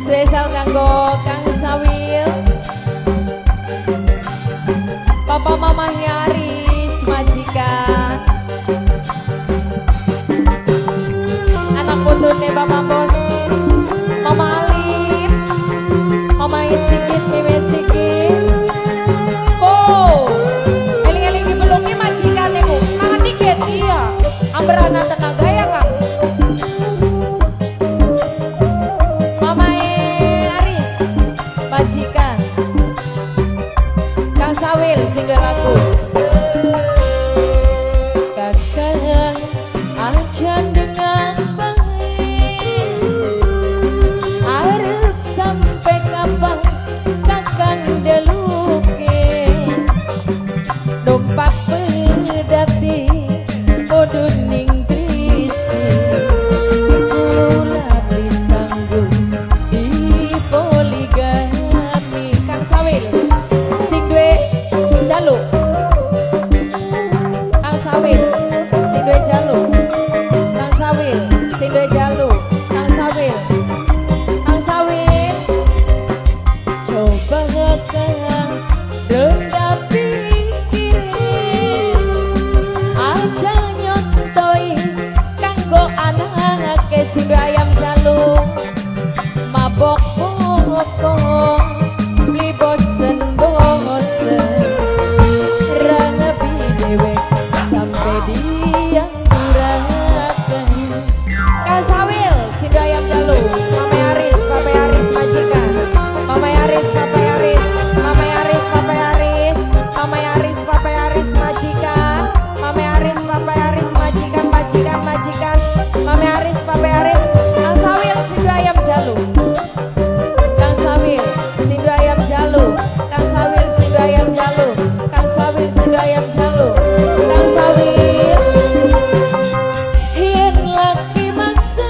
Spesial kanggo Kang Sawil, Papa Mama Nyaris majikan, anak putune Bapak Bos, Mama Alif, Mama Isikit, Mimi Sikit. Oh, eling-eling dibelungi majikan ibu, mangan dikit iya, amberana tenaga ya Kang. Mama Aris majikan, Kang Sawil sing lagu. Kakang ajan dengan baik, arep sampai kapan kakang deluke, dompak pedati podo ning trisi, kula disanggup di poligami. Kang Sawil sing duwe jaluk, Kang Sawil sing duwe jaluk, Kang Sawil sing duwe jaluk, Kang Sawil, Kang Sawil coba Kang rendah pikirin, aja nyontoi kanggo anak sing duwe ayam jaluk, mabok bokong beli bosen-bosen, rangepi dewek sampai diang durakan. Kang Sawil sing duwe ayam jaluk, Mama Aris, Papa Aris majikan, Mama Aris, Papa Aris, Mama Aris, Papa Aris, Mama Aris, Papa Aris majikan, Mama Aris, Papa Aris majikan, majikan, majikan, Mama Aris, Papa Aris. Kang Sawil sing duwe ayam jaluk, Kang Sawil sing duwe ayam jaluk, Kang Sawil sing duwe ayam jaluk, Kang Sawil sing duwe ayam jaluk, Kang Sawil yen laki maksa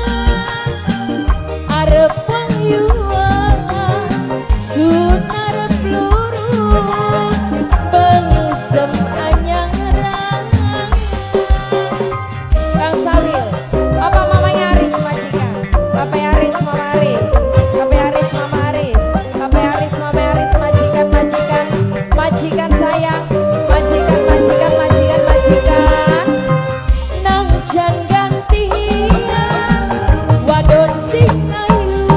arep payuan sun arep luru bengsem anyaran. Kang Sawil apa Mama Aris majikan, Papa Aris, Mama Aris, Papa Aris, Mama Aris, Papa Aris, Mama Aris majikan, majikan, majikan sayang, majikan, majikan, majikan, majikan, nang jan gantian wadon sing ayu,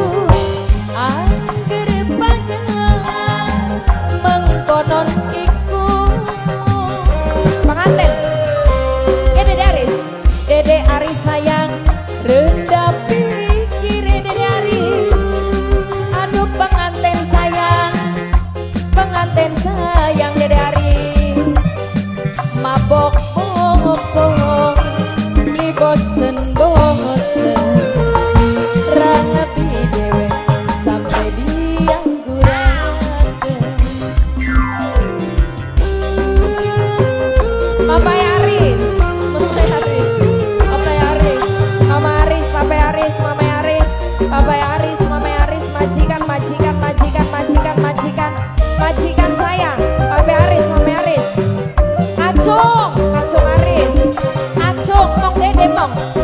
angger panjang mengkonon iku pengantin. Dede Aris, Dede Aris sayang, rendah pikir Dede Aris, aduh pengantin sayang Dede Aris, mabok bokong beli bosen-bosen, rangepi dewek sampai diangguraken. Papa Aris, Mama Aris, Papa Aris, Mama Aris, Papa Aris, Mama Aris, Papa Aris, Mama Aris majikan, majikan, majikan, majikan, majikan, majikan sayang, Papa Aris, Mama Aris, Acung, Acung Aris, Acung mong Dede mong.